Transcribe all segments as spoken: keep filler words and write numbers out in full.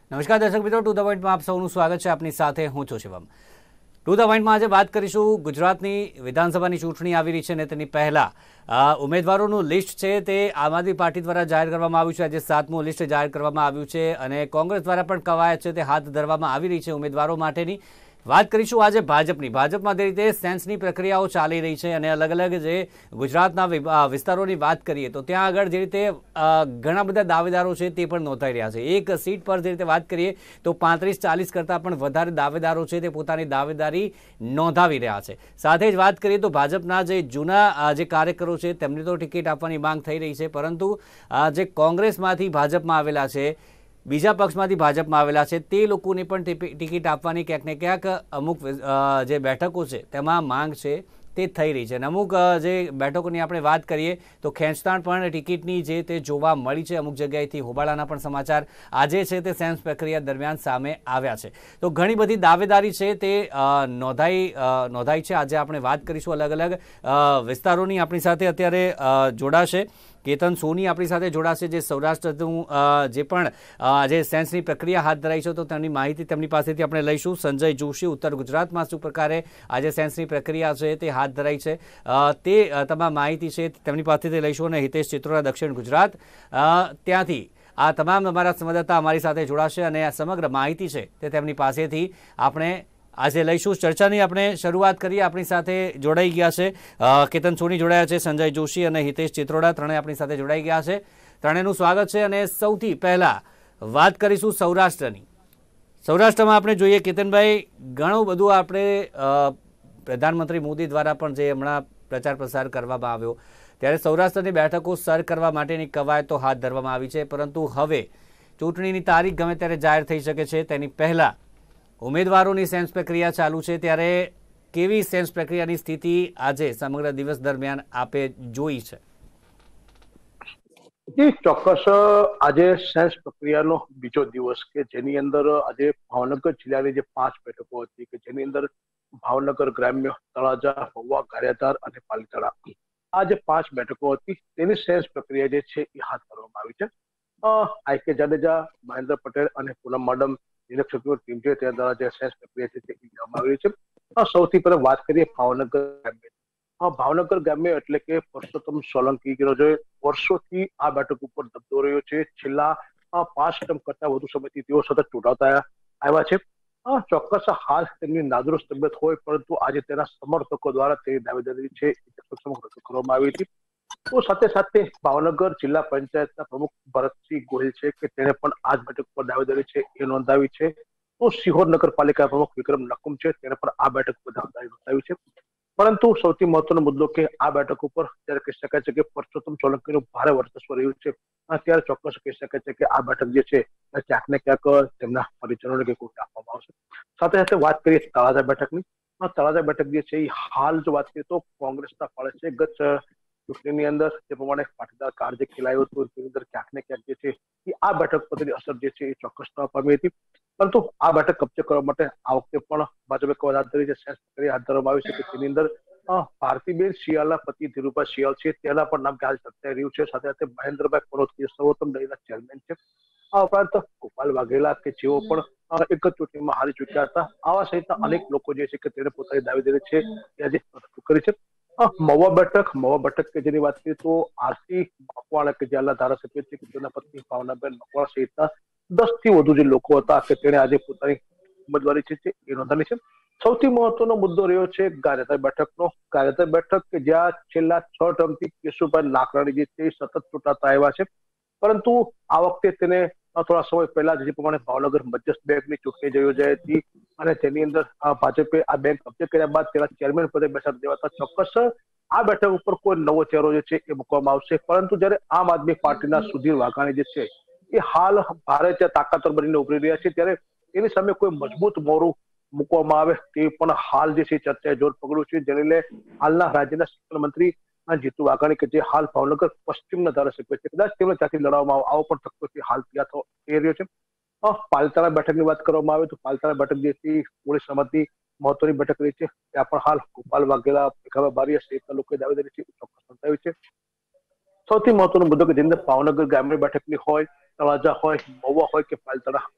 નમસ્કાર દર્શક મિત્રો, ટુ ધ પોઈન્ટમાં આપ સૌનું સ્વાગત છે। આપની સાથે હું છું શિવમ। ટુ ધ પોઈન્ટમાં આજે વાત કરીશું ગુજરાતની વિધાનસભાની ચૂંટણી આવી રહી છે અને તેની પહેલા ઉમેદવારોનું લિસ્ટ છે તે આમ આદમી પાર્ટી દ્વારા જાહેર કરવામાં આવ્યું છે। આજે સાતમું લિસ્ટ જાહેર કરવામાં આવ્યું છે અને કોંગ્રેસ દ્વારા પણ કવાયત છે તે હાથ ધરવામાં આવી રહી છે ઉમેદવારો માટેની। વાત કરીશું આજે ભાજપની ભાજપમાં જે રીતે સેન્સની પ્રક્રિયાઓ ચાલી રહી છે અને અલગ અલગ જે ગુજરાતના વિસ્તારોની વાત કરીએ તો ત્યાં આગળ જે રીતે ઘણા બધા દાવેદારો છે તે પણ નોંધાઈ રહ્યા છે। એક સીટ પર જે રીતે વાત કરીએ તો પાંત્રીસ ચાલીસ કરતાં પણ વધારે દાવેદારો છે તે પોતાની દાવેદારી નોંધાવી રહ્યા છે। સાથે જ વાત કરીએ તો ભાજપના જે જૂના જે કાર્યકરો છે તેમને તો ટિકિટ આપવાની માંગ થઈ રહી છે, પરંતુ જે કોંગ્રેસમાંથી ભાજપમાં આવેલા છે, બીજા પક્ષમાંથી ભાજપમાં આવેલા છે તે લોકોને પણ ટિકિટ આપવાની ક્યાંક ને ક્યાંક અમુક જે બેઠકો છે તેમાં માંગ છે તે થઈ રહી છે। અને અમુક જે બેઠકોની આપણે વાત કરીએ તો ખેંચતાણ પણ ટિકિટની જે તે જોવા મળી છે। અમુક જગ્યાએથી હોબાળાના પણ સમાચાર આજે છે તે સેન્સ પ્રક્રિયા દરમિયાન સામે આવ્યા છે। તો ઘણી બધી દાવેદારી છે તે નોંધાઈ નોંધાઈ છે। આજે આપણે વાત કરીશું અલગ અલગ વિસ્તારોની। આપણી સાથે અત્યારે જોડાશે કેતન સોની, આપણી સાથે જોડાશે જે સૌરાષ્ટ્રનું જે પણ જે સેન્સની પ્રક્રિયા હાથ ધરાઈ છે તો તેની માહિતી તેમની પાસેથી આપણે લઈશું। સંજય જોશી, ઉત્તર ગુજરાતમાં શું પ્રકારે આજે સેન્સની પ્રક્રિયા છે તે હાથ ધરાઈ છે તે તમામ માહિતી છે તેમની પાસેથી લઈશું। અને હિતેશ ચિત્રોડા, દક્ષિણ ગુજરાત, ત્યાંથી આ તમામ અમારા સંવાદદાતા અમારી સાથે જોડાશે અને આ સમગ્ર માહિતી છે તે તેમની પાસેથી આપણે આજે લઈશું। ચર્ચાની આપણે શરૂઆત કરીએ। આપણી સાથે જોડાઈ ગયા છે કેતન સોની જોડાયા છે, સંજય જોશી અને હિતેશ ચિત્રોડા ત્રણેય આપણી સાથે જોડાઈ ગયા છે। ત્રણેયનું સ્વાગત છે। અને સૌથી પહેલા વાત કરીશું સૌરાષ્ટ્રની। સૌરાષ્ટ્રમાં આપણે જોઈએ કેતનભાઈ, ઘણું બધું આપણે પ્રધાનમંત્રી મોદી દ્વારા પણ જે હમણાં પ્રચાર પ્રસાર કરવામાં આવ્યો ત્યારે સૌરાષ્ટ્રની બેઠકો સર કરવા માટેની કવાયતો હાથ ધરવામાં આવી છે, પરંતુ હવે ચૂંટણીની તારીખ ગમે ત્યારે જાહેર થઈ શકે છે તેની પહેલા ઉમેદવારોની સેન્સ પ્રક્રિયા ચાલુ છે, ત્યારે કેવી સેન્સ પ્રક્રિયાની સ્થિતિ આજે સમગ્ર દિવસ દરમિયાન આપે જોઈ છે? જી ચોક્કસ, આજે સેન્સ પ્રક્રિયાનો બીજો દિવસ કે જેની અંદર આજે ભાવનગર જિલ્લાની જે પાંચ બેઠકો હતી કે જેની અંદર ભાવનગર ગ્રામ્ય, તળાજા, મહુવા, ગારિયાધાર અને પાલીતાણા, આ જે પાંચ બેઠકો હતી તેની સેન્સ પ્રક્રિયા જે છે એ હાથ ધરવામાં આવી છે। આઈ કે જાડેજા, મહેન્દ્ર પટેલ અને પૂનમ માડમ નિરીક્ષકોની ટીમ છે તે દ્વારા જે સેન્સ પ્રક્રિયા છે તે કરવામાં આવી છે। સૌથી પહેલા વાત કરીએ ભાવનગર ગ્રામ્ય। ભાવનગર ગ્રામ્ય એટલે કે પરસોત્તમ સોલંકી જે વર્ષોથી આ બેઠક ઉપર દબદો રહ્યો છે। છેલ્લા પાંચ ટર્મ કરતા વધુ સમયથી તેઓ સતત ચૂંટાતા આવ્યા છે। ચોક્કસ હાલ તેમની નાદુરસ્ત તબિયત હોય પરંતુ આજે તેના સમર્થકો દ્વારા તેની દાવેદારી છે રજૂ કરવામાં આવી હતી। તો સાથે સાથે ભાવનગર જિલ્લા પંચાયતના પ્રમુખ ભરતસિંહ ગોહિલ છે કે તેને પણ આ જ બેઠક પર દાવેદારી છે એ નોંધાવી છે। તો સિહોર નગરપાલિકા પ્રમુખ વિક્રમ નકુમ છે તેને પણ આ બેઠક પર દાવેદારી નોંધાવી છે। પરંતુ સૌથી મહત્વનો મુદ્દો કે આ બેઠક ઉપર ત્યારે કહી શકાય છે કે પરસોત્તમ સોલંકીનું ભારે વર્ચસ્વ રહ્યું છે, ત્યારે ચોક્કસ કહી શકાય છે કે આ બેઠક જે છે ક્યાંક ને ક્યાંક તેમના પરિજનોને કે કોઈ આપવામાં આવશે। સાથે સાથે વાત કરીએ તળાજા બેઠકની। તળાજા બેઠક જે છે એ હાલ જો વાત કરીએ તો કોંગ્રેસના ફાળે છે। ગત ચૂંટણીની અંદર જે પ્રમાણે પાટીદાર કાર્ડ જે ખેલાયું હતું તેની અંદર ક્યાંક ને ક્યાંક જે છે એ આ બેઠક પર તેની અસર જે છે એ ચોક્કસ થવા પામી હતી, પરંતુ આ બેઠક કબજે કરવા માટે આ વખતે પણ ભાજપે કવાયત હાથ ધરી છે, સેન્સ પ્રક્રિયા હાથ ધરવામાં આવી છે કે તેની અંદર ભારતીબેન શિયાળના પતિ ધીરુભાઈ શિયાળ છે તેના પણ નામ હાલ ચર્ચાઈ રહ્યું છે। સાથે સાથે મહેન્દ્રભાઈ પનોત સર્વોત્તમ ડેરીના ચેરમેન છે। આ ઉપરાંત ગોપાલ વાઘેલા કે જેઓ પણ એક જ ચૂંટણીમાં હારી ચૂક્યા હતા, આવા સહિતના અનેક લોકો જે છે કે તેને પોતાની દાવેદારી છે એ આજે રજૂ કરી છે। મહુવા બેઠક મહુવા બેઠક કે જેની વાત કરીએ તો આરસી મકવાણા કે જે હાલના ધારાસભ્ય છે કે તેના પત્ની ભાવનાબેન મકવાણા સહિતના દસ થી વધુ જે લોકો હતા કે તેને આજે પોતાની ઉમેદવારી છે એ નોંધાવી છે। સૌથી મહત્વનો મુદ્દો રહ્યો છે ગારિયાધાર બેઠકનો। ગારિયાધાર બેઠક કે જ્યાં છેલ્લા છ ટર્મથી કેશુભાઈ લાકરાણી જે છે સતત ચૂંટાતા આવ્યા છે, પરંતુ આ વખતે તેને થોડા સમય પહેલા જે પ્રમાણે ભાવનગર મધ્યસ્થ બેંકની ચૂંટણી યોજાઈ હતી અને તેની અંદર ભાજપે આ બેંક કબજે કર્યા બાદ તેના ચેરમેન પદે બેસાડી દેવાતા ચોક્કસ આ બેઠક ઉપર કોઈ નવો ચહેરો જે છે એ મૂકવામાં આવશે। પરંતુ જયારે આમ આદમી પાર્ટીના સુધીર વાઘાણી જે છે એ હાલ ભારે તાકાતવર બનીને ઉભરી રહ્યા છે, ત્યારે એની સામે કોઈ મજબૂત મોરું મૂકવામાં આવે તે પણ હાલ જે છે ચર્ચાએ જોર પકડ્યું છે। જેને લઈને હાલના રાજ્યના શિક્ષણ મંત્રી જીતુ વાઘાણી કે જે હાલ ભાવનગર પશ્ચિમના ધારાસભ્ય છે, કદાચ તેમને ત્યાંથી લડવામાં આવો પણ તકતો હાલ ત્યાં થઈ રહ્યો છે। પાલીતાણા બેઠકની વાત કરવામાં આવે તો પાલીતાણા બેઠક જે છે કોળી સમાજની મહત્વની બેઠક રહી છે, ત્યાં પણ હાલ ગોપાલ વાઘેલા, ભીખાભાઈ બારિયા સહિતના લોકોએ દાવેદારી છે ચોક્કસ નોંધાવી છે। સૌથી મહત્વનો મુદ્દો કે જેની અંદર ભાવનગર ગ્રામ્ય બેઠકની હોય, તળાજા હોય, મહુવા હોય કે પાલીતાણા,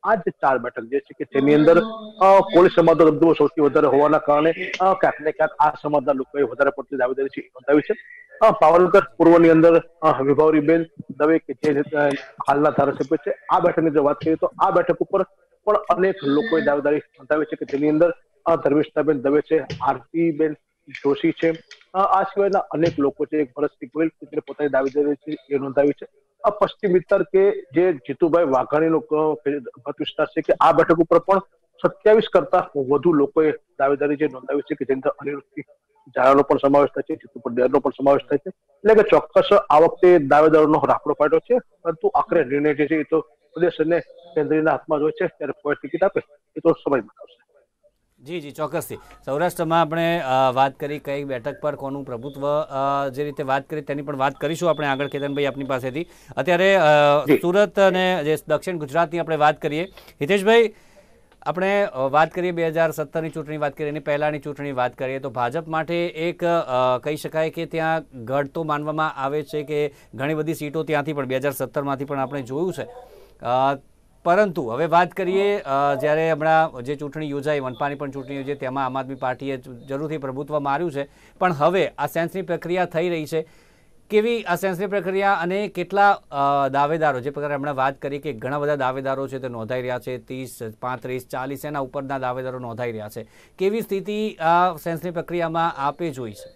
આ જે ચાર બેઠક જે છે કે તેની અંદર કોળી સમાજનો દબદબો સૌથી વધારે હોવાના કારણે ક્યાંક ને ક્યાંક આ સમાજના લોકોએ વધારે પડતી દાવેદારી છે નોંધાવી છે. ભાવનગર પૂર્વની અંદર વિભાવરીબેન દવે કે જે હાલના ધારાસભ્ય છે, આ બેઠકની જો વાત કરીએ તો આ બેઠક ઉપર પણ અનેક લોકોએ દાવેદારી નોંધાવી છે કે તેની અંદર ધર્મિષ્ઠાબેન દવે છે, આરતીબેન જોશી છે, આ સિવાયના અનેક લોકો છે. ભરતસિંહ ગોહિલ કે પોતાની દાવેદારી છે એ નોંધાવી છે. આ પશ્ચિમ વિસ્તાર કે જે જીતુભાઈ વાઘાણીનો મત વિસ્તાર છે કે આ બેઠક ઉપર પણ સત્યાવીસ કરતા વધુ લોકોએ દાવેદારી જે નોંધાવી છે કે જેની અંદર અનિરુદ્ધ ઝાલાનો પણ સમાવેશ થાય છે, જીતુ પટેલનો પણ સમાવેશ થાય છે. એટલે કે ચોક્કસ આ વખતે દાવેદારોનો રાફડો ફાટ્યો છે, પરંતુ આખરે નિર્ણય જે છે એ તો પ્રદેશ અને કેન્દ્રના હાથમાં જ હોય છે. ત્યારે કોઈ ટિકિટ આપે એ તો સમય બતાવશે. જી જી ચોક્કસથી. સૌરાષ્ટ્રમાં આપણે વાત કરી કઈ બેઠક પર કોનું પ્રભુત્વ, જે રીતે વાત કરી તેની પણ વાત કરીશું આપણે આગળ. કેતનભાઈ આપની પાસેથી અત્યારે સુરત અને જે દક્ષિણ ગુજરાતની આપણે વાત કરીએ. હિતેશભાઈ, આપણે વાત કરીએ બે હજાર સત્તરની ચૂંટણી વાત કરીએ, એની પહેલાંની ચૂંટણી વાત કરીએ તો ભાજપ માટે એક કહી શકાય કે ત્યાં ગઢ તો માનવામાં આવે છે કે ઘણી બધી સીટો ત્યાંથી પણ બે હજાર સત્તરમાંથી પણ આપણે જોયું છે. પરંતુ હવે વાત કરીએ જ્યારે હમણાં જે ચૂંટણી યોજાઈ, મનપાની પણ ચૂંટણી યોજાઈ, તેમાં આમ આદમી પાર્ટીએ જરૂરથી પ્રભુત્વ માર્યું છે. પણ હવે આ સેન્સની પ્રક્રિયા થઈ રહી છે. કેવી આ સેન્સની પ્રક્રિયા અને કેટલા દાવેદારો, જે પ્રકારે હમણાં વાત કરી કે ઘણા બધા દાવેદારો છે તે નોંધાઈ રહ્યા છે, ત્રીસ પાંત્રીસ ચાલીસ એના ઉપરના દાવેદારો નોંધાઈ રહ્યા છે. કેવી સ્થિતિ આ સેન્સની પ્રક્રિયામાં આપે જોઈ છે?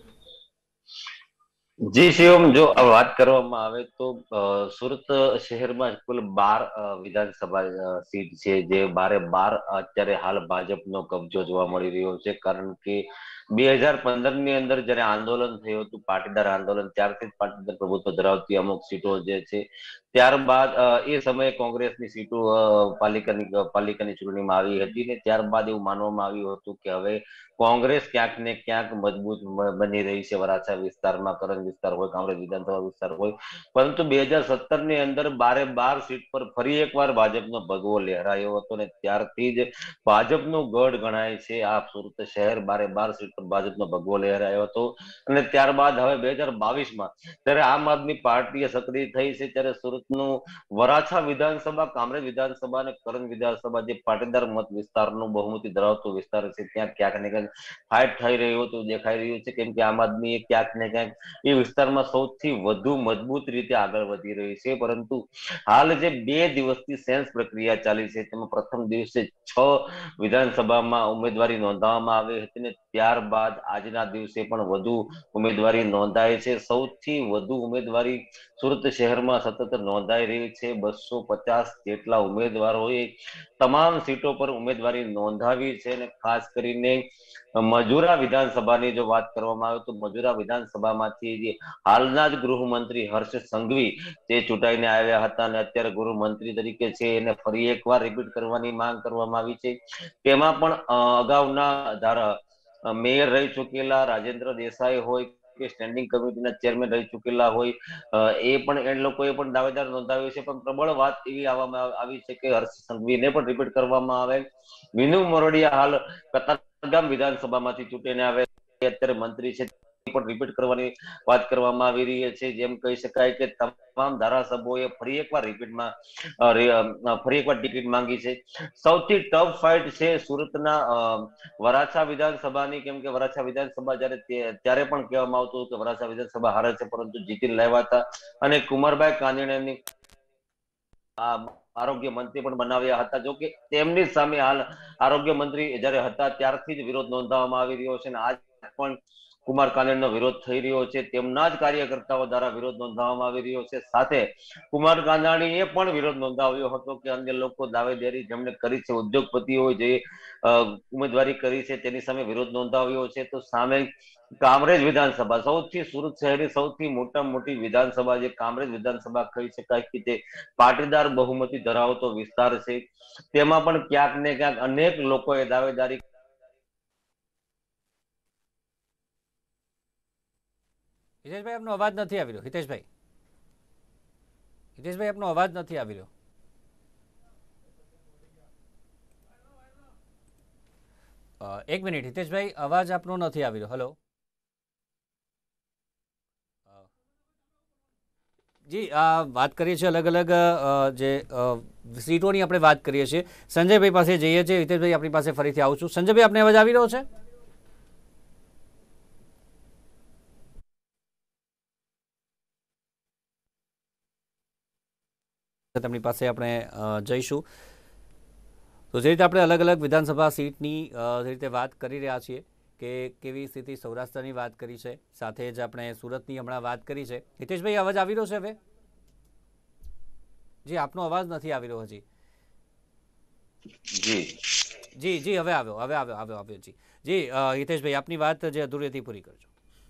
જી શિવમ, જો વાત કરવામાં આવે તો સુરત શહેરમાં કુલ બાર વિધાનસભા સીટ છે, જે બારે બાર અત્યારે હાલ ભાજપનો કબજો જોવા મળી રહ્યો છે. કારણ કે બે હજાર પંદર ની અંદર જયારે આંદોલન થયું હતું, પાટીદાર આંદોલન, ત્યારથી જ પાટીદાર પ્રભુત્વ ધરાવતી અમુક સીટો જે છે, ત્યારબાદ એ સમયે કોંગ્રેસની સીટો પાલિકાની પાલિકાની ચૂંટણીમાં આવી હતી ને ત્યારબાદ એવું માનવામાં આવ્યું હતું કે હવે કોંગ્રેસ ક્યાંક ને ક્યાંક મજબૂત બની રહી છે વરાછા વિસ્તારમાં, કરંજ વિસ્તાર હોય, કામરેજ વિધાનસભા વિસ્તાર હોય. પરંતુ બે હજાર સત્તર ની અંદર બારે બાર સીટ પર ફરી એકવાર ભાજપનો ભગવો લહેરાયો હતો ને ત્યારથી જ ભાજપનું ગઢ ગણાય છે આ સુરત શહેર. બારે બાર સીટ પર ભાજપનો ભગવો લહેરાયો હતો. અને ત્યારબાદ હવે બે હજાર બાવીસ માં ત્યારે આમ આદમી પાર્ટીએ સક્રિય થઈ છે, ત્યારે સુરતનું વરાછા વિધાનસભા, કામરેજ વિધાનસભા અને કરંજ વિધાનસભા જે પાટીદાર મત વિસ્તારનું બહુમતી ધરાવતો વિસ્તાર છે, ત્યાં ક્યાંક ને ક્યાંક ફાઇટ થઈ રહ્યું હતું દેખાઈ રહ્યું છે. કેમ કે આમ આદમી ક્યાંક ને ક્યાંક એ વિસ્તારમાં સૌથી વધુ મજબૂત રીતે આગળ વધી રહી છે. પરંતુ હાલ જે બે દિવસથી સેન્સ પ્રક્રિયા ચાલી છે, તેમાં પ્રથમ દિવસે છ વિધાનસભામાં ઉમેદવારી નોંધવામાં આવી હતી ને ત્યારબાદ આજના દિવસે પણ વધુ ઉમેદવારી નોંધાય છે. સૌથી વધુ ઉમેદવારી સુરત શહેરમાં સતત નોંધાઈ રહી છે. બસો પચાસ જેટલા ઉમેદવારોએ તમામ સીટો પર ઉમેદવારી નોંધાવી છે. અને ખાસ કરીને મજુરા વિધાનસભાની જો વાત કરવામાં આવે તો મજુરા વિધાનસભામાંથી જે હાલના જ ગૃહમંત્રી હર્ષ સંઘવી જે ચૂંટાઈને આવ્યા હતા અને અત્યારે ગૃહમંત્રી તરીકે છે, એને ફરી એકવાર રિપીટ કરવાની માંગ કરવામાં આવી છે. તેમાં પણ અગાઉના ધારા મેયર રહી ચૂકેલા રાજેન્દ્ર દેસાઈ હોય કે સ્ટેન્ડિંગ કમિટીના ચેરમેન રહી ચૂકેલા હોય, એ પણ એ લોકોએ પણ દાવેદાર નોંધાવ્યો છે. પણ પ્રબળ વાત એવી આવવામાં આવી છે કે હર્ષ સંઘવીને પણ રિપીટ કરવામાં આવે. વિનુ મોરડિયા હાલ કતારગામ વિધાનસભામાંથી ચૂંટીને આવે, અત્યારે મંત્રી છે, પણ રિપીટ કરવાની વાત કરવામાં આવી રહી છે. જેમ કહી શકાય કે તમામ ધારાસભ્યોએ ફરી એકવાર રિપીટમાં ફરી એકવાર ટિકિટ માંગી છે. સૌથી ટફ ફાઇટ છે સુરતના વરાછા વિધાનસભાની. કેમ કે વરાછા વિધાનસભા જયારે ત્યારે પણ કહેવામાં આવતું કે વરાછા વિધાનસભા હારે છે, પરંતુ જીતી લાવ્યા હતા. અને કુમારભાઈ કાંદણીની આરોગ્ય મંત્રી પણ બનાવ્યા હતા. જો કે તેમની સામે હાલ આરોગ્ય મંત્રી જયારે હતા ત્યારથી જ વિરોધ નોંધવામાં આવી રહ્યો છે. અને આજ પણ કુમાર કાંદણીનો વિરોધ થઈ રહ્યો છે. તેમના જ કાર્યકર્તાઓ દ્વારા વિરોધ નોંધવામાં આવી રહ્યો છે. સાથે કુમાર કાંદણીએ પણ વિરોધ નોંધાવ્યો હતો કે અન્ય લોકો દાવેદારી જેમણે કરી છે, ઉદ્યોગપતિઓ જે ઉમેદવારી કરી છે, તેની સામે વિરોધ નોંધાવ્યો છે. તો સામે કામરેજ વિધાનસભા, સૌથી સુરત શહેરની સૌથી મોટા મોટી વિધાનસભા જે કામરેજ વિધાનસભા કહી શકાય કે તે પાટીદાર બહુમતી ધરાવતો વિસ્તાર છે, તેમાં પણ ક્યાંક ને ક્યાંક અનેક લોકોએ દાવેદારી હિતેશભાઈ આપનો અવાજ નથી આવી રહ્યો. હિતેશભાઈ હિતેશભાઈ આપનો અવાજ નથી આવી રહ્યો. એક મિનિટ હિતેશભાઈ, અવાજ આપનો નથી આવી રહ્યો. હલો, જી આ વાત કરીએ છીએ અલગ અલગ જે સીટોની આપણે વાત કરીએ છીએ. સંજયભાઈ પાસે જઈએ છીએ. હિતેશભાઈ આપણી પાસે ફરીથી આવું છું. સંજયભાઈ, આપને અવાજ આવી રહ્યો છે? તેમની પાસે આપણે જઈશું. તો જે રીતે આપણે અલગ અલગ વિધાનસભા સીટની જે રીતે વાત કરી રહ્યા છીએ કે કેવી સ્થિતિ સૌરાષ્ટ્રની વાત કરી છે, સાથે જ આપણે સુરતની હમણાં વાત કરી છે. હિતેશભાઈ, અવાજ આવી રહ્યો છે હવે? જી, આપનો અવાજ નથી આવી રહ્યો હજી. જી જી જી હવે આવ્યો હવે આવ્યો આવ્યો આવ્યો જી જી હિતેશભાઈ, આપની વાત જે અધૂરી હતી પૂરી કરજો.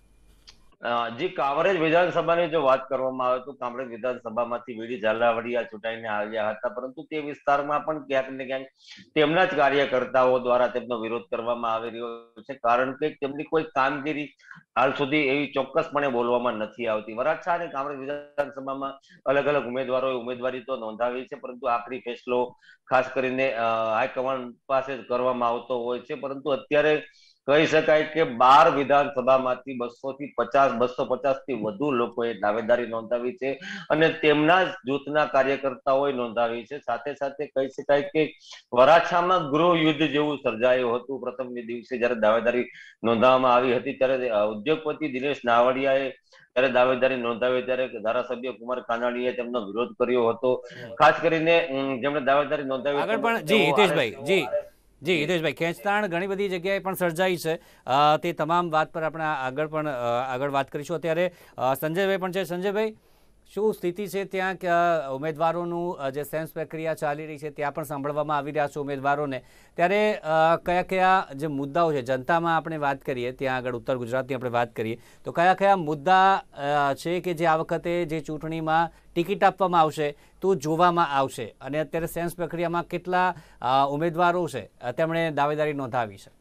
જી, કામરેજ વિધાનસભાની જો વાત કરવામાં આવે તો કામરેજ વિધાનસભામાંથી વીડી ઝાલાવાડિયા ચૂંટાઈને આવ્યા હતા, પરંતુ તે વિસ્તારમાં પણ ક્યાંક ને ક્યાંક તેમના જ કાર્યકર્તાઓ દ્વારા તેમનો વિરોધ કરવામાં આવી રહ્યો છે, કારણ કે તેમની કોઈ કામગીરી હાલ સુધી એવી ચોક્કસપણે બોલવામાં નથી આવતી. વરાછા અને કામરેજ વિધાનસભામાં અલગ અલગ ઉમેદવારોએ ઉમેદવારી તો નોંધાવી છે, પરંતુ આખરી ફેસલો ખાસ કરીને હાઈકમાન્ડ પાસે જ કરવામાં આવતો હોય છે. પરંતુ અત્યારે કહી શકાય કે બાર વિધાનસભામાંથી બસો થી પચાસ બસો પચાસ થી વધુ લોકોએ દાવેદારી નોંધાવી છે અને તેમના જ જૂથના કાર્યકર્તાઓએ નોંધાવી છે. સાથે સાથે કહી શકાય કે વરાછામાં ગૃહ યુદ્ધ જેવું સર્જાયું હતું. પ્રથમ દિવસે જયારે દાવેદારી નોંધવામાં આવી હતી ત્યારે ઉદ્યોગપતિ દિનેશ નાવડિયાએ જયારે દાવેદારી નોંધાવી ત્યારે ધારાસભ્ય કુમાર કાનાણીએ તેમનો વિરોધ કર્યો હતો. ખાસ કરીને જેમણે દાવેદારી નોંધાવી આગળ પણ જી હિતેશભાઈ જી જી હિતેશભાઈ, ખેંચતાણ ઘણી બધી જગ્યાએ પણ સર્જાઈ છે. તે તમામ વાત પર આપણે આગળ પણ આગળ વાત કરીશું. અત્યારે સંજયભાઈ પણ છે. સંજયભાઈ, શું સ્થિતિ છે ત્યાં? કે ઉમેદવારોનું જે સેન્સ પ્રક્રિયા ચાલી રહી છે ત્યાં પણ સાંભળવામાં આવી રહ્યા છે ઉમેદવારોને, ત્યારે કયા કયા જે મુદ્દાઓ છે જનતામાં આપણે વાત કરીએ, ત્યાં આગળ ઉત્તર ગુજરાતની આપણે વાત કરીએ તો કયા કયા મુદ્દા છે કે જે આ વખતે જે ચૂંટણીમાં ટિકિટ આપવામાં આવશે તો જોવામાં આવશે, અને અત્યારે સેન્સ પ્રક્રિયામાં કેટલા ઉમેદવારો છે તેમણે દાવેદારી નોંધાવી છે?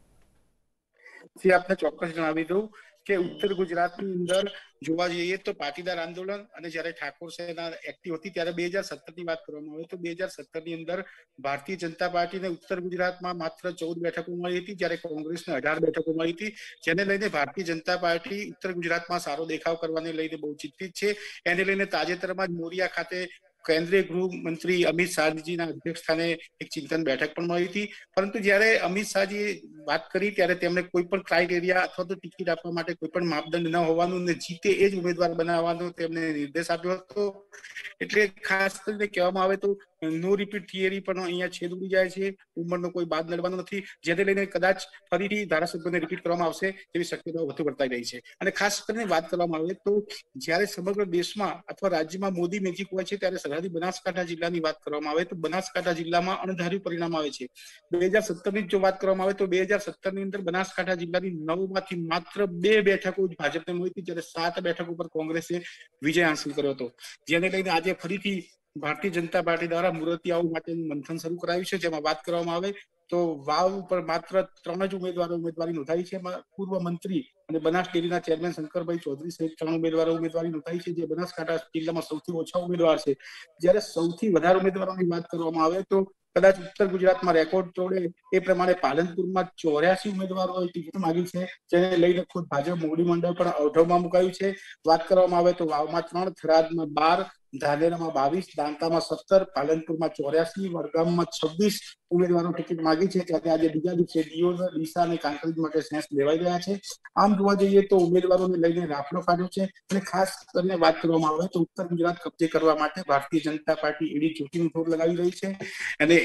જે આપને ચોક્કસ જણાવી દઉં કે ઉત્તર ગુજરાતની અંદર જોવા જઈએ તો પાટીદાર આંદોલન અને જયારે ઠાકોર સેના એક્ટિવ હતી ત્યારે બે હજાર સત્તર ની વાત કરવામાં આવે તો બે હજાર સત્તર ની અંદર ભારતીય જનતા પાર્ટીને ઉત્તર ગુજરાતમાં માત્ર ચૌદ બેઠકો મળી હતી, જ્યારે કોંગ્રેસને અઢાર બેઠકો મળી હતી, જેને લઈને ભારતીય જનતા પાર્ટી ઉત્તર ગુજરાતમાં સારો દેખાવ કરવાને લઈને બહુ ચિંતિત છે. એને લઈને તાજેતરમાં જ મોરિયા ખાતે કેન્દ્રીય ગૃહમંત્રી અમિત શાહજીના અધ્યક્ષ સ્થાને એક ચિંતન બેઠક પણ મળી હતી, પરંતુ જયારે અમિત શાહજીએ વાત કરી ત્યારે તેમણે કોઈ પણ ક્રાઇટેરિયા અથવા તો ટિકિટ આપવા માટે કોઈ પણ માપદંડ ન હોવાનું ને જીતે એ જ ઉમેદવાર બનાવવાનો તેમને નિર્દેશ આપ્યો હતો. એટલે ખાસ કરીને કહેવામાં આવે તો નો રિપીટ થિયરી પણ અહીંયા છેદ ઉડી જાય છે. ઉંમરનો કોઈ બાદ લડવાનો નથી, જેને લઈને કદાચ ફરીથી ધારાસભ્યોને રિપીટ કરવામાં આવશે તેવી શક્યતાઓ વધુ વર્તાઈ રહી છે. અને ખાસ કરીને વાત કરવામાં આવે તો જ્યારે સમગ્ર દેશમાં અથવા રાજ્યમાં મોદી મેજિક હોય છે ત્યારે સરહદી બનાસકાંઠા જિલ્લાની વાત કરવામાં આવે તો બનાસકાંઠા જિલ્લામાં અણધાર્યું પરિણામ આવે છે. બે હજાર સત્તર ની જો વાત કરવામાં આવે તો બે હજાર સત્તર ની અંદર બનાસકાંઠા જિલ્લાની નવ માંથી માત્ર બે બેઠકો ભાજપને મળી હતી, જ્યારે સાત બેઠકો પર કોંગ્રેસે વિજય હાંસલ કર્યો હતો. જેને લઈને આજે ફરીથી ભારતીય જનતા પાર્ટી દ્વારા મૂર્તિયાઓ માટેનું મંથન શરૂ કરાયું છે, જેમાં વાત કરવામાં આવે તો વાવ ઉપર માત્ર ત્રણ જ ઉમેદવારો ઉમેદવારી નોંધાવી છે. પૂર્વ મંત્રી અને બનાસ ડેરીના ચેરમેન શંકરભાઈ ચૌધરી સહિત ત્રણ ઉમેદવારો ઉમેદવારી નોંધાવી છે, જે બનાસકાંઠા જિલ્લામાં સૌથી ઓછા ઉમેદવાર છે. જ્યારે સૌથી વધારે ઉમેદવારોની વાત કરવામાં આવે તો કદાચ ઉત્તર ગુજરાતમાં રેકોર્ડ તોડે એ પ્રમાણે પાલનપુરમાં ચોર્યાસી ઉમેદવારોએ ટિકિટ માંગી છે, જેને લઈને ખુદ ભાજપ મોવડી મંડળ પણ અવઢવમાં મુકાયું છે. વાત કરવામાં આવે તો વાવમાં ત્રણ, થરાદમાં બાર, ધાનેરામાં બાવીસ, દાંતામાં સત્તર, પાલનપુરમાં ચોર્યાસી, વડગામમાં છવ્વીસ ઉમેદવારો ટિકિટ માંગી છે. ત્યારે આજે બીજા દિવસે દિયોદર, ડીસા અને કાંકરેજ માટે સેન્સ લેવાઈ રહ્યા છે. આમ જોવા જઈએ તો ઉમેદવારોને લઈને રાફડો ફાટ્યો છે. અને ખાસ કરીને વાત કરવામાં આવે તો ઉત્તર ગુજરાત કબજે કરવા માટે ભારતીય જનતા પાર્ટી એડી ચૂંટણી થોડ લગાવી રહી છે. અને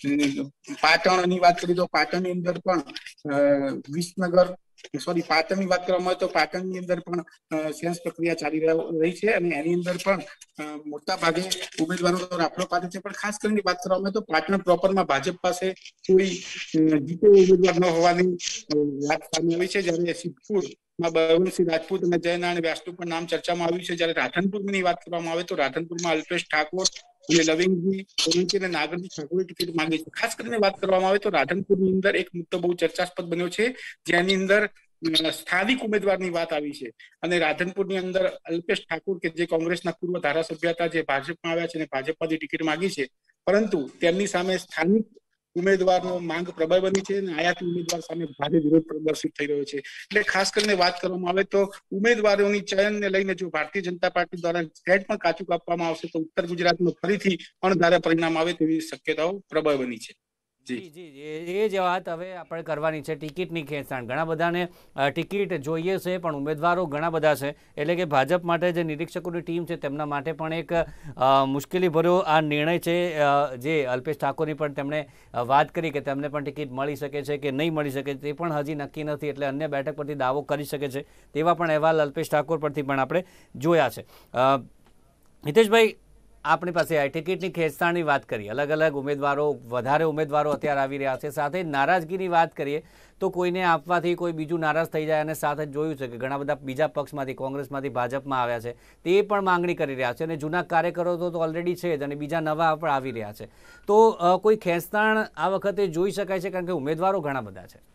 પાટણની વાત કરીએ તો પાટણની અંદર પણ વિસનગર સોરી પાટણની વાત કરવામાં આવે તો પાટણની અંદર પણ સેન્સ પ્રક્રિયા ચાલી રહી છે અને એની અંદર પણ મોટા ભાગે ઉમેદવારો રાફડો પાડે છે. પણ ખાસ કરીને વાત કરવામાં આવે તો પાટણ પ્રોપરમાં ભાજપ પાસે કોઈ જીતે ઉમેદવાર ન હોવાની વાત સામે આવી છે. જ્યારે સિદ્ધપુર બળવંતસિંહ રાજપૂત અને જયનારાયણ વ્યાસનું પણ નામ ચર્ચામાં આવ્યું છે. જ્યારે રાધનપુરની વાત કરવામાં આવે તો રાધનપુરમાં અલ્પેશ ઠાકોર અને લવિંગજી સોલંકી અને નાગરજી ઠાકોરે ટિકિટ માંગી છે. ખાસ કરીને વાત કરવામાં આવે તો રાધનપુરની અંદર એક મુદ્દો બહુ ચર્ચાસ્પદ બન્યો છે, જેની અંદર સ્થાનિક ઉમેદવારની વાત આવી છે. અને રાધનપુરની અંદર અલ્પેશ ઠાકોર કે જે કોંગ્રેસના પૂર્વ ધારાસભ્ય હતા, જે ભાજપમાં આવ્યા છે અને ભાજપમાંથી ટિકિટ માંગી છે, પરંતુ તેમની સામે સ્થાનિક ઉમેદવારનો માંગ પ્રબળ બની છે અને આયાતી ઉમેદવાર સામે ભારે વિરોધ પ્રદર્શિત થઈ રહ્યો છે. એટલે ખાસ કરીને વાત કરવામાં આવે તો ઉમેદવારોની ચયનને લઈને જો ભારતીય જનતા પાર્ટી દ્વારા સ્ટેટ પણ કાચું કાપવામાં આવશે તો ઉત્તર ગુજરાતમાં ફરીથી અણધાર્યા પરિણામ આવે તેવી શક્યતાઓ પ્રબળ બની છે. જી જી એ જ વાત હવે આપણે કરવાની છે. ટિકિટની ખેંચાણ, ઘણા બધાને ટિકિટ જોઈએ છે પણ ઉમેદવારો ઘણા બધા છે, એટલે કે ભાજપ માટે જે નિરીક્ષકોની ટીમ છે તેમના માટે પણ એક મુશ્કેલી ભર્યો આ નિર્ણય છે. જે અલ્પેશ ઠાકોરની પણ તેમણે વાત કરી કે તેમને પણ ટિકિટ મળી શકે છે કે નહીં મળી શકે તે પણ હજી નક્કી નથી, એટલે અન્ય બેઠક પરથી દાવો કરી શકે છે તેવા પણ અહેવાલ અલ્પેશ ઠાકોર પરથી પણ આપણે જોયા છે. હિતેશભાઈ, આપણી પાસે આ ટિકિટની ખેંચતાણની વાત કરીએ, અલગ અલગ ઉમેદવારો, વધારે ઉમેદવારો અત્યારે આવી રહ્યા છે, સાથે નારાજગીની વાત કરીએ તો કોઈને આપવાથી કોઈ બીજું નારાજ થઈ જાય, અને સાથે જોયું છે કે ઘણા બધા બીજા પક્ષમાંથી, કોંગ્રેસમાંથી ભાજપમાં આવ્યા છે તે પણ માંગણી કરી રહ્યા છે, અને જૂના કાર્યકરો તો ઓલરેડી છે જ અને બીજા નવા પણ આવી રહ્યા છે. તો કોઈ ખેંચતાણ આ વખતે જોઈ શકાય છે કારણ કે ઉમેદવારો ઘણા બધા છે?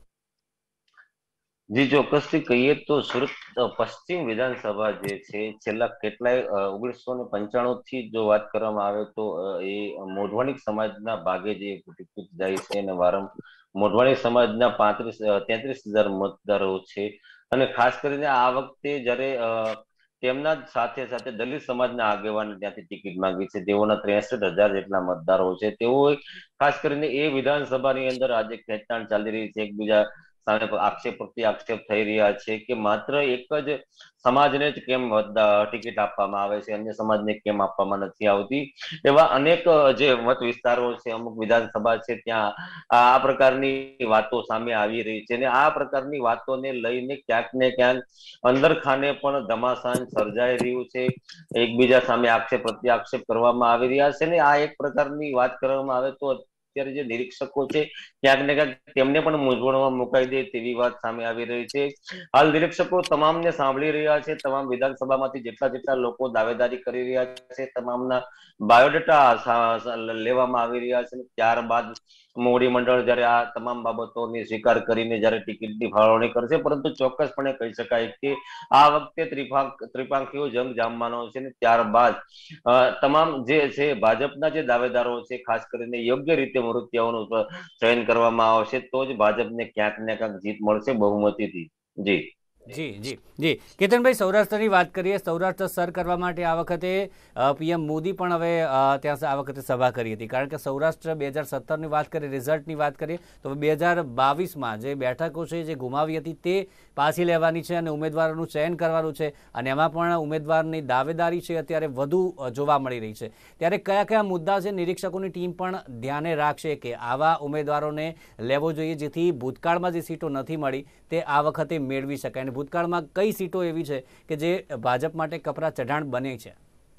જી ચોક્કસથી કહીએ તો સુરત પશ્ચિમ વિધાનસભા જે છે છેલ્લા કેટલાય ઓગણીસો ને પંચાણું થી જો વાત કરવામાં આવે તો એ મોઢવાણી સમાજના ભાગે જે ટિકિટ જાય છે અને વારંવાર મોઢવાણી સમાજના પાંત્રીસ તેત્રીસ હજાર મતદારો છે, અને ખાસ કરીને આ વખતે જયારે તેમના સાથે સાથે દલિત સમાજના આગેવાને ત્યાંથી ટિકિટ માંગી છે, તેઓના ત્રેસઠ હજાર જેટલા મતદારો છે. તેઓ ખાસ કરીને એ વિધાનસભાની અંદર આજે ખેંચતાણ ચાલી રહી છે, એકબીજા સામે આક્ષેપ પ્રત્યે આક્ષેપ થઈ રહ્યા છે કે માત્ર એક જ સમાજને જ કેમ ટિકિટ આપવામાં આવે છે, અન્ય સમાજને કેમ આપવામાં નથી આવતી. એવા અનેક જે મત વિસ્તારો છે, અમુક વિધાનસભા છે, ત્યાં આ પ્રકારની વાતો સામે આવી રહી છે, અને આ પ્રકારની વાતોને લઈને ક્યાંક ને ક્યાંક અંદર ખાને પણ ઘમાસાન સર્જાઈ રહ્યું છે. એકબીજા સામે આક્ષેપ પ્રત્યે આક્ષેપ કરવામાં આવી રહ્યા છે, ને આ એક પ્રકારની વાત કરવામાં આવે તો અત્યારે જે નિરીક્ષકો છે ક્યાંક ને ક્યાંક તેમને પણ મૂંઝવણમાં મુકાઈ દે તેવી વાત સામે આવી રહી છે. હાલ નિરીક્ષકો તમામને સાંભળી રહ્યા છે, તમામ વિધાનસભામાંથી જેટલા જેટલા લોકો દાવેદારી કરી રહ્યા છે તમામના બાયોડેટા લેવામાં આવી રહ્યા છે. ત્યારબાદ મોવડી મંડળ જયારે આ તમામ બાબતોને સ્વીકાર કરીને જયારે ટિકિટની ફાળવણી કરશે, પરંતુ ચોક્કસપણે કહી શકાય કે આ વખતે ત્રિપાંખ ત્રિપાંખીઓ જંગ જામવાનો છે, ને ત્યારબાદ તમામ જે છે ભાજપના જે દાવેદારો છે ખાસ કરીને યોગ્ય રીતે મૃત્યુઓનું ચયન કરવામાં આવશે તો જ ભાજપને ક્યાંક ને ક્યાંક જીત મળશે બહુમતીથી. જી જી જી જી કેતનભાઈ, સૌરાષ્ટ્રની વાત કરીએ. સૌરાષ્ટ્ર સર કરવા માટે આ વખતે પીએમ મોદી પણ હવે ત્યાં આ વખતે સભા કરી હતી, કારણ કે સૌરાષ્ટ્ર બે હજાર સત્તરની વાત કરીએ, રિઝલ્ટની વાત કરીએ તો બે હજાર બાવીસમાં જે બેઠકો છે જે ગુમાવી હતી તે પાછી લેવાની છે અને ઉમેદવારોનું ચયન કરવાનું છે, અને એમાં પણ ઉમેદવારની દાવેદારી છે અત્યારે વધુ જોવા મળી રહી છે. ત્યારે કયા કયા મુદ્દા છે નિરીક્ષકોની ટીમ પણ ધ્યાને રાખશે કે આવા ઉમેદવારોને લેવો જોઈએ જેથી ભૂતકાળમાં જે સીટો નથી મળી તે આ વખતે મેળવી શકાય? ભૂતકાળમાં કઈ સીટો એવી છે કે જે ભાજપ માટે કપરા ચઢાણ બને છે?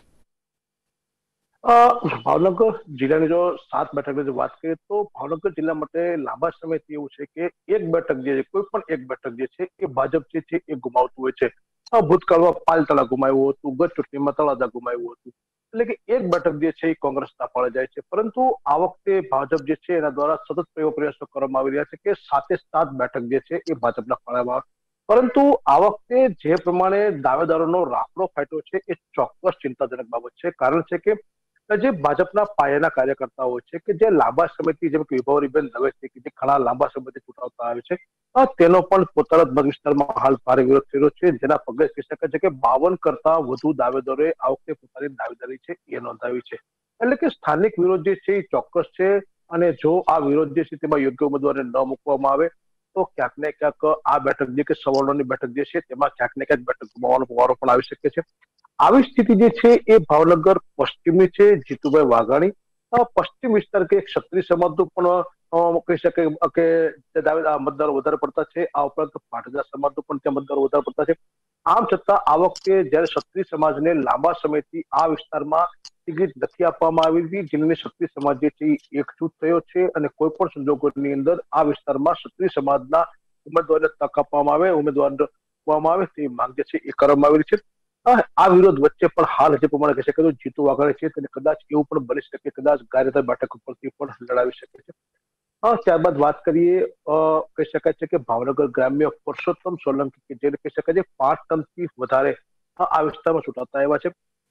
ભાવનગર જિલ્લાની જો સાત બેઠકની જો વાત કરીએ તો ભાવનગર જિલ્લા માટે લાંબા સમયથી એવું છે કે એક બેઠક જે છે, કોઈ પણ એક બેઠક જે છે એ ભાજપ જે છે એ ગુમાવતું હોય છે. ભૂતકાળમાં પાલતળા ગુમાવ્યું હતું, ગત ચૂંટણીમાં તળાજા ગુમાવ્યું હતું, એટલે કે એક બેઠક જે છે એ કોંગ્રેસના ફાળે જાય છે. પરંતુ આ વખતે ભાજપ જે છે એના દ્વારા સતત પ્રયાસો કરવામાં આવી રહ્યા છે કે સાતે સાત બેઠક જે છે એ ભાજપના ફાળામાં. પરંતુ આ વખતે જે પ્રમાણે દાવેદારોનો રાફડો ફાટ્યો છે એ ચોક્કસ ચિંતાજનક બાબત છે. કારણ છે કે જે ભાજપના પાયાના કાર્યકર્તાઓ છે કે જે લાંબા સમયથી, જેમ કે વિભાવરીબેન દવે છે કે જે ઘણા લાંબા સમયથી ચૂંટાવતા આવે છે, તેનો પણ પોતાના મત વિસ્તારમાં હાલ ભારે વિરોધ થયો છે, જેના પગલે કહી શકાય છે કે બાવન કરતા વધુ દાવેદારોએ આ વખતે પોતાની દાવેદારી છે એ નોંધાવી છે. એટલે કે સ્થાનિક વિરોધ જે છે એ ચોક્કસ છે, અને જો આ વિરોધ જે છે તેમાં યોગ્ય ઉમેદવારને ન મૂકવામાં આવે તો ક્યાંક ને ક્યાંક આ બેઠક જે કે સવર્ણોની બેઠક જે છે તેમાં ક્યાંક ને ક્યાંક બેઠક ગુમાવવાનો વારો પણ આવી શકે છે. આવી સ્થિતિ જે છે એ ભાવનગર પશ્ચિમની છે. જીતુભાઈ વાઘાણી પશ્ચિમ વિસ્તાર કે ક્ષત્રિય સમાજનું પણ કહી શકાય કે મતદારો વધારે પડતા છે. આ ઉપરાંત પાટીદાર સમાજનું પણ ત્યાં મતદારો વધારે પડતા છે. આમ છતાં આ વખતે જયારે ક્ષત્રિય સમાજને લાંબા સમયથી આ વિસ્તારમાં ટિકિટ નથી આપવામાં આવી હતી, જેને ક્ષત્રિય સમાજ જે છે એકજૂથ થયો છે અને કોઈ પણ સંજોગોની અંદર આ વિસ્તારમાં ક્ષત્રિય સમાજના ઉમેદવારને તક આપવામાં આવે, ઉમેદવાર આપવામાં આવે તેવી માંગ જે છે એ કરવામાં આવેલી છે. આ વિરોધ વચ્ચે પણ હાલ જે પ્રમાણે કહી શકાય જીતુ વાઘાણી છે તેને કદાચ એવું પણ બની શકે કે કદાચ ગાયરતા બેઠક ઉપરથી પણ લડાવી શકે છે. ત્યારબાદ વાત કરીએ, કહી શકાય છે કે ભાવનગર ગ્રામ્ય પરસોત્તમ સોલંકી કે જેને કહી શકાય છે પાંચ ટર્મથી વધારે આ વિસ્તારમાં ચૂંટાતા આવ્યા છે.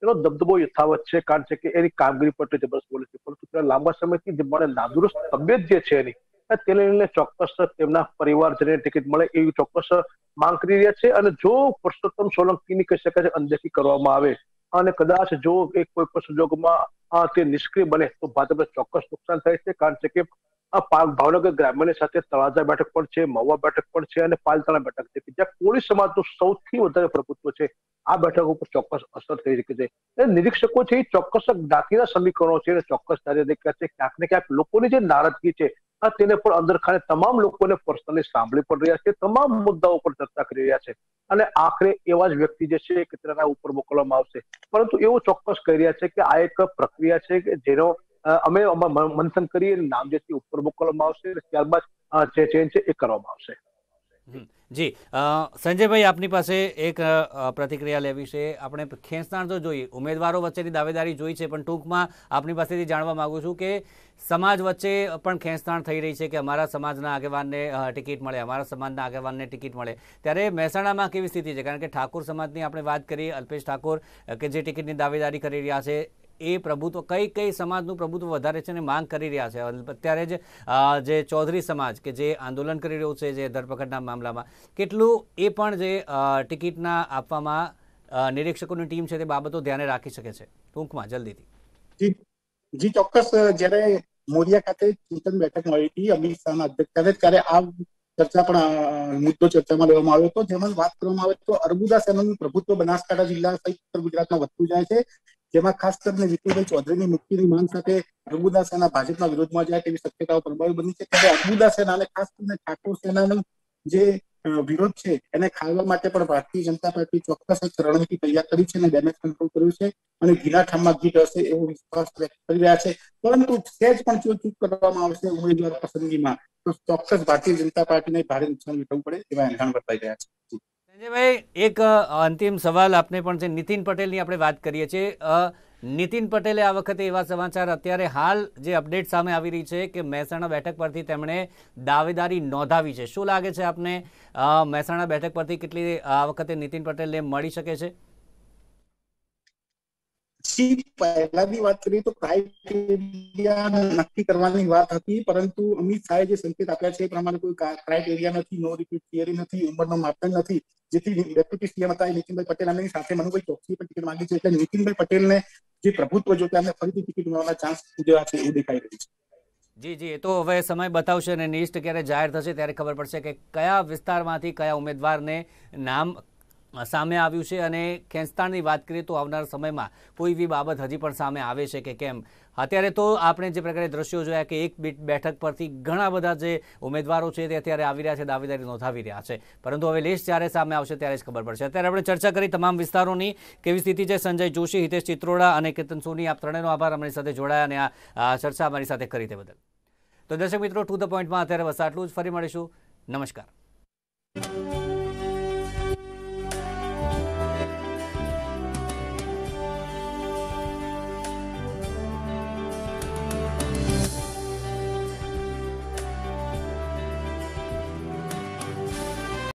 એનો દબદબો યથાવત છે, કારણ છે કે એની કામગીરી પર જબરદસ્ત બોલે છે, પરંતુ તેના લાંબા સમયથી જે મને નાદુરસ્ત તબિયત જે છે એની તેને લઈને ચોક્કસ તેમના પરિવારજનોને ટિકિટ મળે એવી ચોક્કસ માંગ કરી રહ્યા છે. અને જો પુરુષોત્તમ સોલંકીની કહી શકાય છે અનદેખી કરવામાં આવે અને કદાચ જો એક કોઈ પણ સંજોગોમાં તે નિષ્ક્રિય બને તો ભાજપને ચોક્કસ નુકસાન થાય છે, કારણ છે કે આ ભાવનગર ગ્રામ્યની સાથે તળાજા બેઠક પણ છે, મહુવા બેઠક પણ છે અને પાલતાણા બેઠક છે કે જ્યાં કોળી સમાજનું સૌથી વધારે પ્રભુત્વ છે. આ બેઠક ઉપર ચોક્કસ અસર થઈ શકે છે. નિરીક્ષકો છે એ ચોક્કસ જ્ઞાતિના સમીકરણો છે અને ચોક્કસ દેખ્યા છે ક્યાંક ને ક્યાંક લોકોની જે નારાજગી છે તેને પણ અંદર ખાને તમામ લોકોને પર્સનલી સાંભળી પણ રહ્યા છે, તમામ મુદ્દાઓ પર ચર્ચા કરી રહ્યા છે અને આખરે એવા જ વ્યક્તિ જે છે કે તેના ઉપર મોકલવામાં આવશે. પરંતુ એવું ચોક્કસ કહી રહ્યા છે કે આ એક પ્રક્રિયા છે કે જેનો અમે મંથન કરી નામ જે ઉપર મોકલવામાં આવશે, ત્યારબાદ જે ચેન્જ છે એ કરવામાં આવશે. જી સંજયભાઈ, આપની પાસે એક પ્રતિક્રિયા લેવી છે. આપણે ખેંચતાણ તો જોઈએ, ઉમેદવારો વચ્ચેની દાવેદારી જોઈ છે, પણ ટૂંકમાં આપની પાસેથી જાણવા માંગુ છું કે સમાજ વચ્ચે પણ ખેંચતાણ થઈ રહી છે કે અમારા સમાજના આગેવાનને ટિકિટ મળે, અમારા સમાજના આગેવાનને ટિકિટ મળે. ત્યારે મહેસાણામાં કેવી સ્થિતિ છે? કારણ કે ઠાકોર સમાજની આપણે વાત કરીએ, અલ્પેશ ઠાકોર કે જે ટિકિટની દાવેદારી કરી રહ્યા છે, એ પ્રભુત્વ કઈ કઈ સમાજનું પ્રભુત્વ વધારે છે અને માંગ કરી રહ્યા છે. અત્યારે જ જે ચૌધરી સમાજ કે જે આંદોલન કરી રહ્યું છે જે ધરપકડના મામલામાં, કેટલું એ પણ જે ટિકિટના આપવામાં નિરીક્ષકોની ટીમ છે તે બાબતો ધ્યાને રાખી શકે છે? ટૂંકમાં જલ્દીથી. જી ચોક્કસ. જ્યારે મોરિયા ખાતે ચિંતન બેઠક મળી હતી અમિત શાહના અધ્યક્ષ ત્યારે આ ચર્ચા પણ મુદ્દો ચર્ચામાં લેવામાં આવ્યો હતો, જેમાં વાત કરવામાં આવે તો અર્બુદા સેનાનું પ્રભુત્વ બનાસકાંઠા જિલ્લા સહિત ઉત્તર ગુજરાતમાં વધતું જાય છે, જેમાં ખાસ કરીને વિપુલભાઈ ચૌધરીની મુક્તિની માંગ સાથે અર્બુદા સેના ભાજપના વિરોધમાં જાય તેવી શક્યતાઓ પ્રબળ બની છે. ત્યારે અર્બુદા સેના અને ખાસ કરીને ઠાકોર સેનાનો જે વિરોધ છે એને ખાળવા માટે પણ ભારતીય જનતા પાર્ટી ચોક્કસ એક રણનીતિ તૈયાર કરી છે અને ડેમેજ કંટ્રોલ કર્યું છે અને ઘીના ઠામમાં ઘી હશે એવો વિશ્વાસ વ્યક્ત કરી રહ્યા છે. પરંતુ સહેજ પણ જો ચૂક કરવામાં આવશે ઉમેદવાર પસંદગીમાં તો ચોક્કસ ભારતીય જનતા પાર્ટીને ભારે નુકસાન વેઠવું પડે એવા એંધાણ વર્તાઈ રહ્યા છે. સંજયભાઈ, એક અંતિમ સવાલ આપને પણ છે. નીતિન પટેલની આપણે વાત કરીએ છીએ. નીતિન પટેલે આ વખતે એવા સમાચાર અત્યારે હાલ જે અપડેટ સામે આવી રહી છે કે મહેસાણા બેઠક પરથી તેમણે દાવેદારી નોંધાવી છે. શું લાગે છે આપને, મહેસાણા બેઠક પરથી કેટલી આ વખતે નીતિન પટેલને મળી શકે છે? પહેલાની વાત કરીએ તો ક્રાઇટેરિયા નક્કી કરવાની વાત હતી, પરંતુ અમિત શાહે જે સંકેત આપ્યા છે એ પ્રમાણે કોઈ ક્રાઇટેરિયા નથી, નો રિપીટ થિયરી નથી, ઉંમરનો માપદંડ નથી, જેથી ડેપ્યુટી સીએમ હતા નીતિનભાઈ પટેલ અને સાથે મનુભાઈ ચોકસી પર ટિકિટ માંગી છે. એટલે નીતિનભાઈ પટેલને જે પ્રભુત્વ જોતા એમને ફરીથી ટિકિટ મળવાના ચાન્સ જેવા છે એવું દેખાઈ રહ્યું છે. જી જી, એ તો હવે સમય બતાવશે અને લિસ્ટ ક્યારે જાહેર થશે ત્યારે ખબર પડશે કે કયા વિસ્તારમાંથી કયા ઉમેદવારને નામ સામે આવ્યું છે. અને ખેંચતાણની વાત કરીએ તો આવનાર સમયમાં કોઈ એવી બાબત હજી પણ સામે આવે છે કે કેમ? અત્યારે તો આપણે જે પ્રકારે દ્રશ્યો જોયા કે એક બેઠક પરથી ઘણા બધા જે ઉમેદવારો છે તે અત્યારે આવી રહ્યા છે, દાવેદારી નોંધાવી રહ્યા છે, પરંતુ હવે લિસ્ટ જ્યારે સામે આવશે ત્યારે જ ખબર પડશે. અત્યારે આપણે ચર્ચા કરી તમામ વિસ્તારોની કેવી સ્થિતિ છે. સંજય જોશી, હિતેશ ચિત્રોડા અને કેતન સોની, આપ ત્રણેયનો આભાર અમારી સાથે જોડાયા અને આ ચર્ચા અમારી સાથે કરી તે બદલ. તો દર્શક મિત્રો, ટુ ધ પોઈન્ટમાં અત્યારે બસ આટલું જ. ફરી મળીશું. નમસ્કાર.